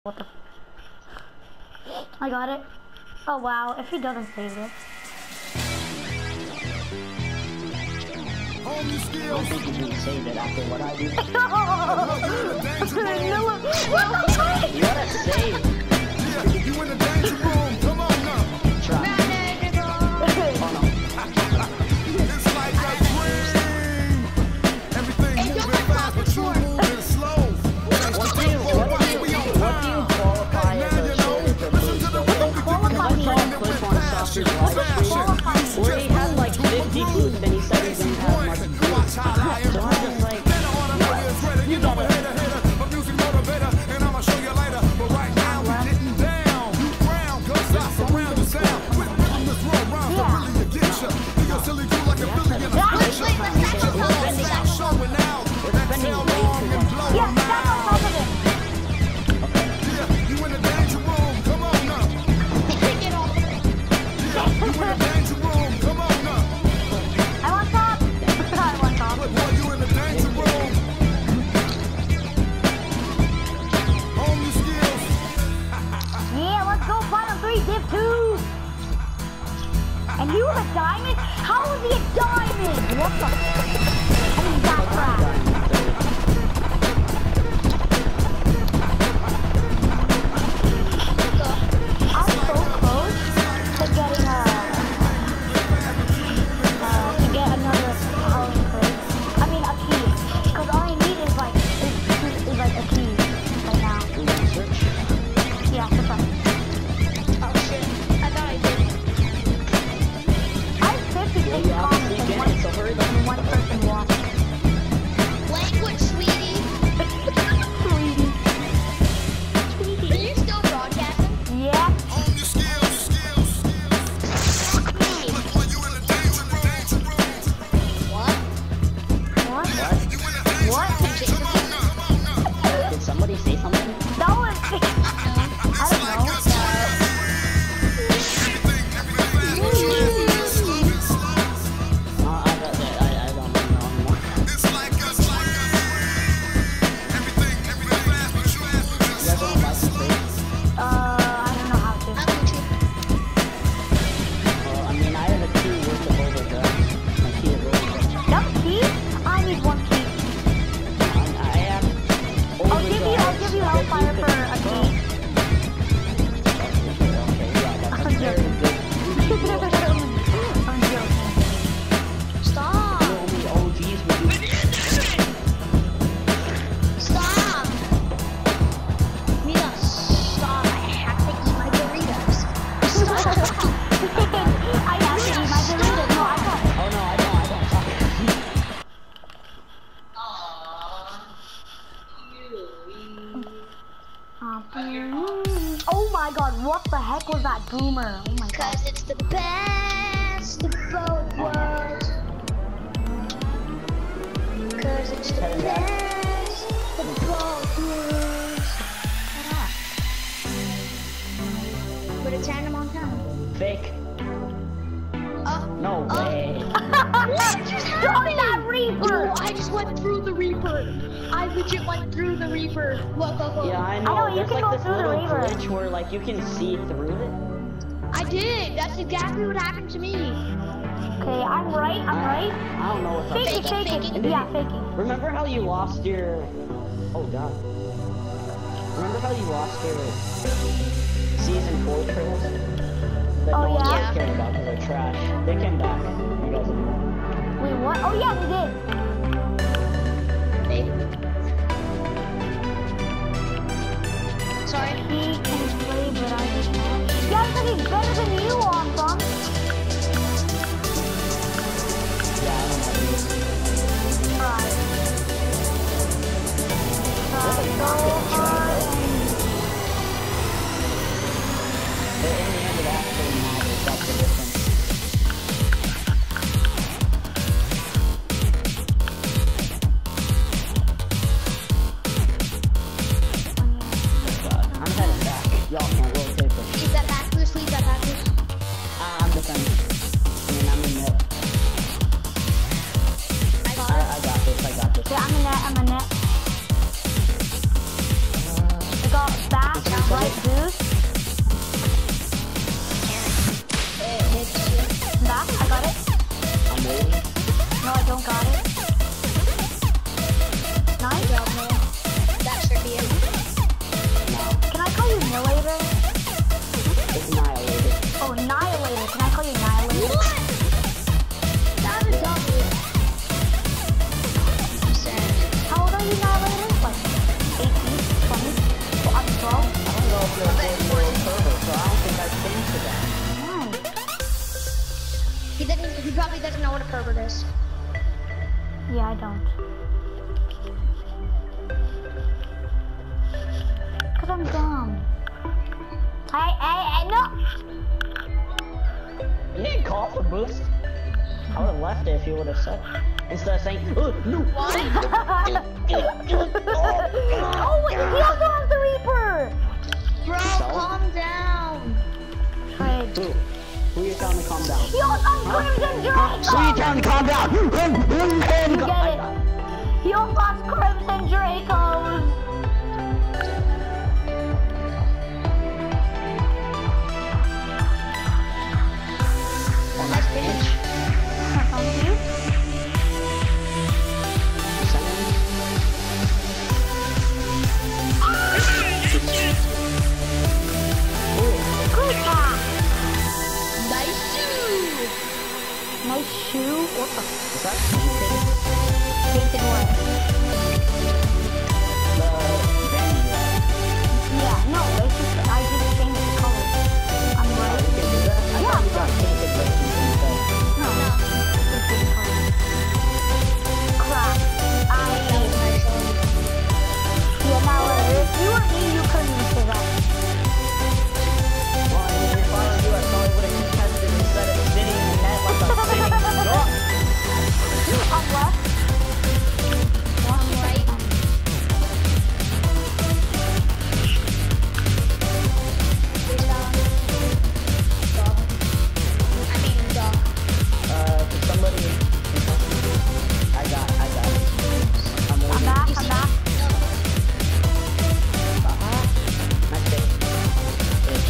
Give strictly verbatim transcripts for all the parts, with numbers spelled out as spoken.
What the? I got it. Oh wow, if he doesn't save it. I don't think you can save it after what I do. You gotta save. You in the danger room, come on now. Try. Oh no. It's like a dream. Everything moving fast, but you moving slow. What do you, what do you, what do you qualify as a shortage of boost? Where he had like fifty boosts and he said he didn't have much boost. So I'm just like, you know a hater, hater, a music motivator, and I'ma show you later. But right now we getting down. You ground, cause I surround the sound. With rhythm this road round, so really you get ya. You silly you like a billion and a picture. Stop showing out. Exhale long and blow them out. Yeah, you in the danger room, come on now. Yeah, you in the danger room, come on now. I want top. I want top. Boy, you in the danger room. Hone your skills. Yeah, let's go final three, div two. And you have a diamond? How is he a diamond? What the? I mean, that's crap. I'm so close to getting a, uh, to get another howling crate. I mean, a key. Because all I need is like, is, is like a key right now. Yeah, for fun. Oh shit, I thought I did. I have fifty-six comments and one, and one person watching. Language, sweetie. Sweetie. Are you still broadcasting? Yeah. Hone your skills, skills. Me. Boy, you in the danger room, danger room. What? What? You in the danger What? room, come on now, come on now. did somebody say something? That was. I don't know. Uh, I, I, I, I don't know anymore. It's like a dream. Everything, everything fast, but you You guys don't like the plates? Uh, I don't know how to. I'm Gucci. Well, I mean, I have a key worth of overdrive. My key is overdrive. No key? I need one key. Um, I have I'll give you. I'll give you Hellfire for a key. Okay, yeah, that's a I'm very joking. good. I'm joking. Stop. The only O Gs would do. Stop. Mila, stop. I have to eat my Doritos. Stop. I have to eat my Doritos. No, I got it. Oh no, I don't, I don't. Oh my god, what the heck was that boomer? Oh my god. Cause it's the best of both worlds. Cause it's the best of both worlds. Shut up. But it's Hannah Montana. Fake. Oh. No Oh. way. What just Oh, happened? that Reaper! No, I just went through the Reaper. I legit went through the Reaper. Look, look, look. Yeah, I know. know, you There's can like go this through the little river. glitch where like you can see through it. I did. That's exactly what happened to me. Okay, I'm right, I'm right. I don't know if I'm Fake it, Faking, fake it. faking. Yeah, faking. Remember how you lost your... Oh god. Remember how you lost your season four trails? That Oh, no one yeah? else cared about because they're trash. They came back. You guys didn't know. Wait, what? Oh yeah, we did. Babe. Sorry. He can play, but I just can't. Yeah, because he's better than you, awesome. Yeah, I don't know. Try. Try so hard. But in the end, it actually matters. That's the difference. He didn't. He probably doesn't know what a pervert is. Yeah, I don't. Cause I'm dumb. I, I, I know. You didn't call for boost. I would have left it if you would have said. Instead of saying, oh, no. Oh, wait, he also has the Reaper. Bro, So? calm down. Trade. Who? Who are you telling to calm down? He also has Crimson Draco. Who are you telling to calm down? You get it. He also has Crimson Dracos. Oh, nice pinch. Thank you. Good pass. Nice shoe. Nice shoe. What the? Is that painted? Painted what? The venue. Yeah, no, it's just, I just changed the color. I'm Oh, right. you can do that? I Yeah, thought you got but- painted versions instead. No, no. It's the same color. Crap. I, yeah, now, uh, if you were me, you couldn't say that. Well, I mean, if I were you, I probably would have contested instead of sitting in net like a sitting duck. On left. On right. Who's down? Dog. I mean, dog. Uh, can somebody... I got, I got it. I'm I'm waiting. back, I'm back. Uh-huh. Nice pick. Ish.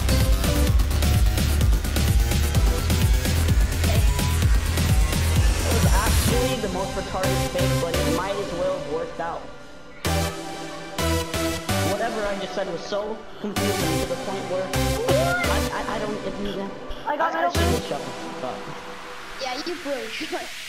It was actually the most retarded pick, but it might as well have worked out. Whatever I just said was so confusing to the point where I, I, I don't even... I got I, I middle should boost. have shut the fuck up. Yeah, you broke.